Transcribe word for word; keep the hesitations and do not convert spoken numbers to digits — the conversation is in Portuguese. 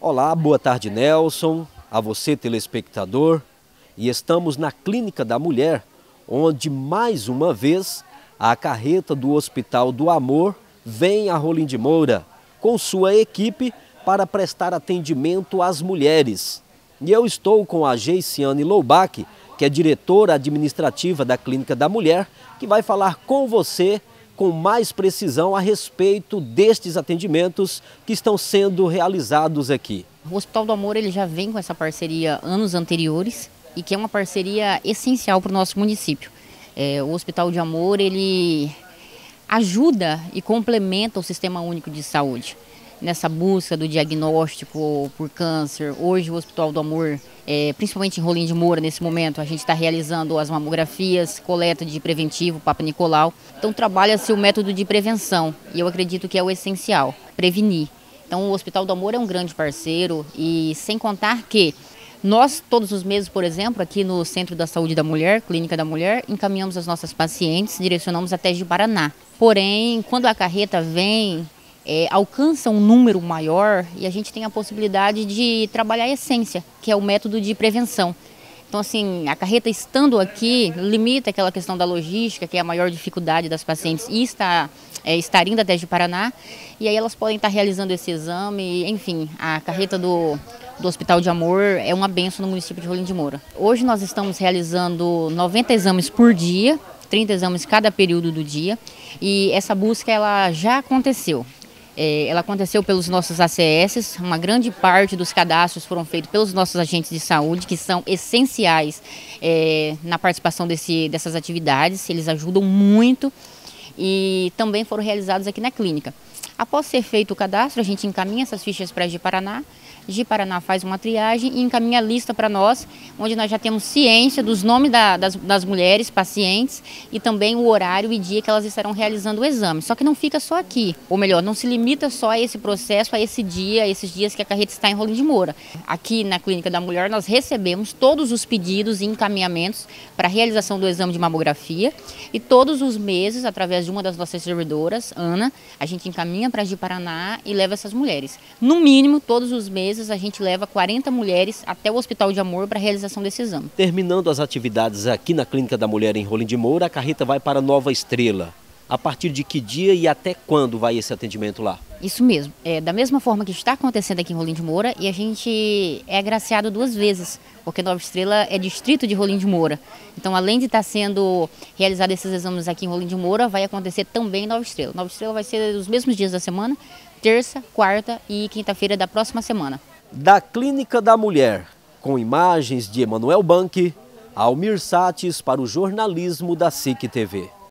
Olá, boa tarde, Nelson, a você, telespectador. E estamos na Clínica da Mulher, onde mais uma vez a carreta do Hospital do Amor vem a Rolim de Moura com sua equipe para prestar atendimento às mulheres. E eu estou com a Geiciane Loubach, que é diretora administrativa da Clínica da Mulher, que vai falar com você com mais precisão a respeito destes atendimentos que estão sendo realizados aqui. O Hospital do Amor ele já vem com essa parceria anos anteriores e que é uma parceria essencial para o nosso município. É, o Hospital de Amor ele ajuda e complementa o Sistema Único de Saúde nessa busca do diagnóstico por câncer. Hoje o Hospital do Amor, é, principalmente em Rolim de Moura, nesse momento, a gente está realizando as mamografias, coleta de preventivo, Papa Nicolau. Então trabalha-se o método de prevenção e eu acredito que é o essencial, prevenir. Então o Hospital do Amor é um grande parceiro e sem contar que nós, todos os meses, por exemplo, aqui no Centro da Saúde da Mulher, Clínica da Mulher, encaminhamos as nossas pacientes, direcionamos até Ji-Paraná. Porém, quando a carreta vem, É, alcança um número maior e a gente tem a possibilidade de trabalhar a essência, que é o método de prevenção. Então, assim, a carreta estando aqui limita aquela questão da logística, que é a maior dificuldade das pacientes, e está, é, estar indo até Ji-Paraná, e aí elas podem estar realizando esse exame. Enfim, a carreta do, do Hospital de Amor é uma bênção no município de Rolim de Moura. Hoje nós estamos realizando noventa exames por dia, trinta exames cada período do dia, e essa busca ela já aconteceu. É, ela aconteceu pelos nossos A C S, uma grande parte dos cadastros foram feitos pelos nossos agentes de saúde, que são essenciais é, na participação desse, dessas atividades, eles ajudam muito e também foram realizados aqui na clínica. Após ser feito o cadastro, a gente encaminha essas fichas para Ji-Paraná, Ji-Paraná faz uma triagem e encaminha a lista para nós, onde nós já temos ciência dos nomes da, das, das mulheres, pacientes, e também o horário e dia que elas estarão realizando o exame. Só que não fica só aqui, ou melhor, não se limita só a esse processo, a esse dia, a esses dias que a carreta está em Rolim de Moura. Aqui na Clínica da Mulher nós recebemos todos os pedidos e encaminhamentos para a realização do exame de mamografia e todos os meses, através de uma das nossas servidoras, Ana, a gente encaminha para Ji-Paraná e leva essas mulheres. No mínimo, todos os meses a gente leva quarenta mulheres até o Hospital de Amor para a realização desse exame. Terminando as atividades aqui na Clínica da Mulher em Rolim de Moura, a carreta vai para Nova Estrela. A partir de que dia e até quando vai esse atendimento lá? Isso mesmo. É, da mesma forma que está acontecendo aqui em Rolim de Moura, e a gente é agraciado duas vezes, porque Nova Estrela é distrito de Rolim de Moura. Então, além de estar sendo realizados esses exames aqui em Rolim de Moura, vai acontecer também em Nova Estrela. Nova Estrela vai ser os mesmos dias da semana, terça, quarta e quinta-feira da próxima semana. Da Clínica da Mulher, com imagens de Emanuel Banque, Almir Sates para o jornalismo da S I C T V.